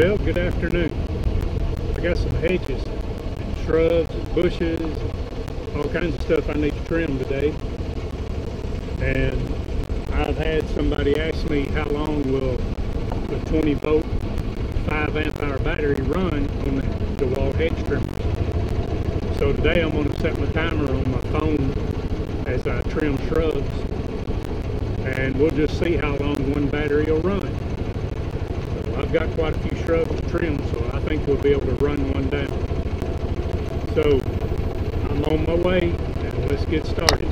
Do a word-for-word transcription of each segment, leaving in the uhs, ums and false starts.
Well, good afternoon. I got some hedges and shrubs and bushes and all kinds of stuff I need to trim today. And I've had somebody ask me how long will the twenty volt five amp hour battery run on the DeWalt hedge trimmers. So today I'm going to set my timer on my phone as I trim shrubs, and we'll just see how long one battery will run. So I've got quite a few shrubs to trim, so I think we'll be able to run one down. So I'm on my way, and let's get started.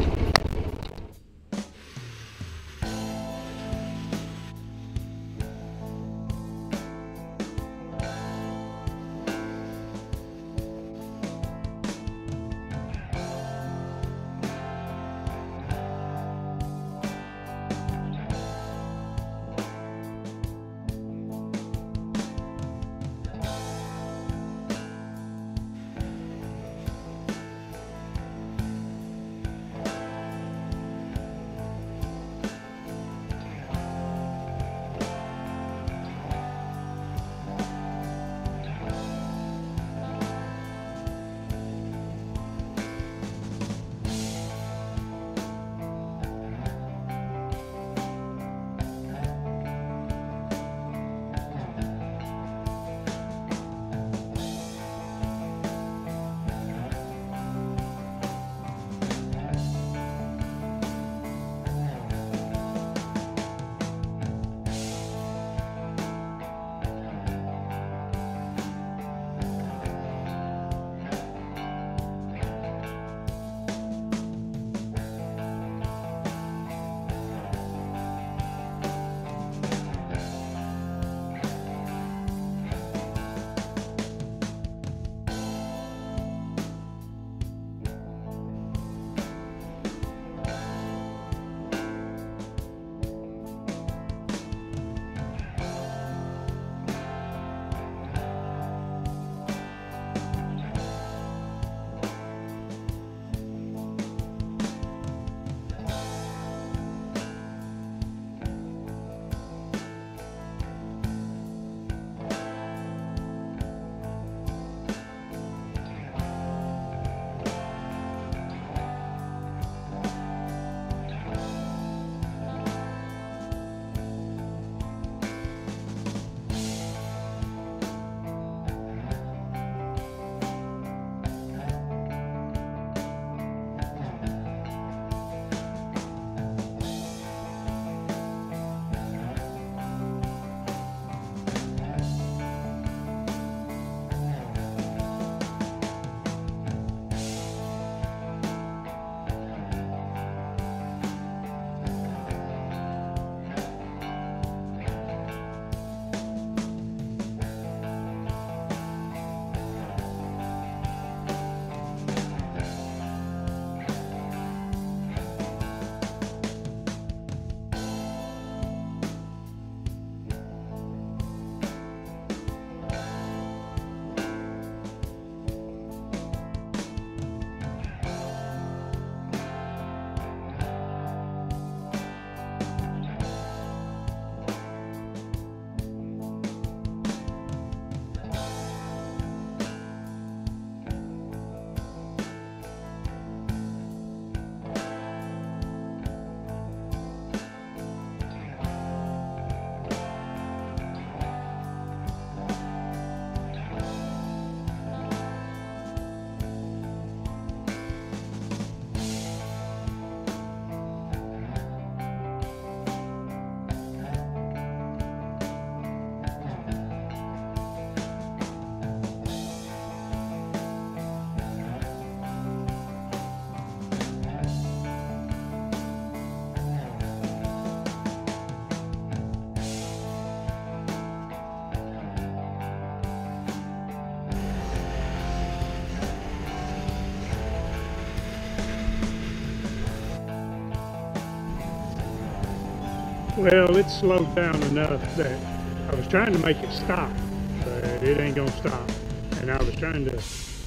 Well, it's slowed down enough that I was trying to make it stop, but it ain't gonna stop. And I was trying to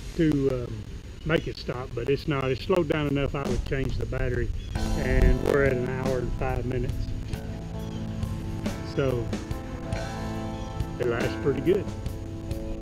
to um, make it stop, but it's not. It's slowed down enough I would change the battery, and we're at an hour and five minutes. So it lasts pretty good.